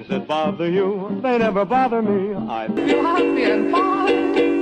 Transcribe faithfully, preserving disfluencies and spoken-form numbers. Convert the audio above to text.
that bother you, they never bother me. I feel happy and fine.